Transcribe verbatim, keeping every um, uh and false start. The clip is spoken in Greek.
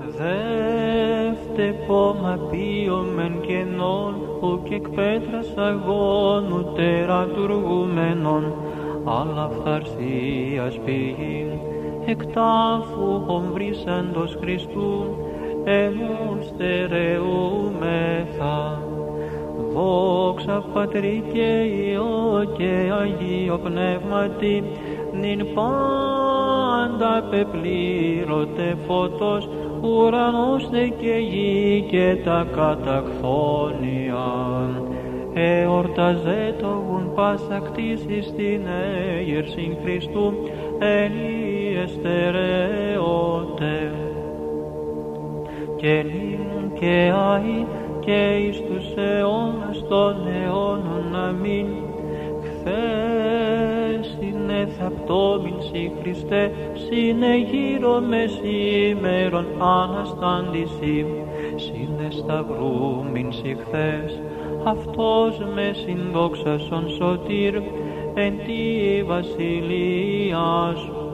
Δεύτε πόμα πίωμεν κενών, ουκ εκ πέτρας αγώνου τερατουργούμενον, αλλά φθαρσίας πηγήν, εκ τάφου ομβρίσαντος Χριστού, ενούν στερεούμεθα. Δόξα Πατρί και Υιό και Αγίο Πνεύματι, νυν πάντα πεπλήρωτε φωτός, ουρανός δε και γη και τα καταχθόνια. Εορταζέτογουν πάσα κτίση στην έγερσιν Χριστού, εν ιεστερεώτε. Και νυν και αεί και εις τους αιώνας των αιώνων. Αμήν. Χθες είναι θαπτόμην σοι Χριστέ, συνεγείρο με σήμερον αναστάντηση, συνε σταυρούμην σοι χθες, αυτός με συνδόξασον σωτήρ, εν τη βασιλεία σου.